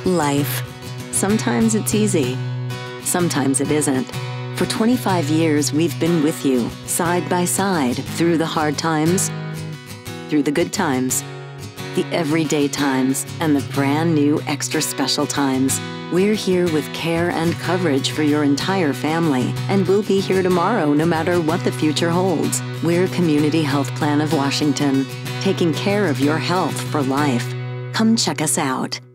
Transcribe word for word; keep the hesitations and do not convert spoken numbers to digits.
Life. Sometimes it's easy. Sometimes it isn't. For twenty-five years, we've been with you, side by side, through the hard times, through the good times, the everyday times, and the brand new extra special times. We're here with care and coverage for your entire family, and we'll be here tomorrow no matter what the future holds. We're Community Health Plan of Washington, taking care of your health for life. Come check us out.